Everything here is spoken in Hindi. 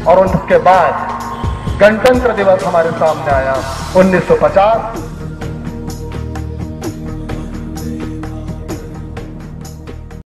और उसके बाद गणतंत्र दिवस हमारे सामने आया 1950।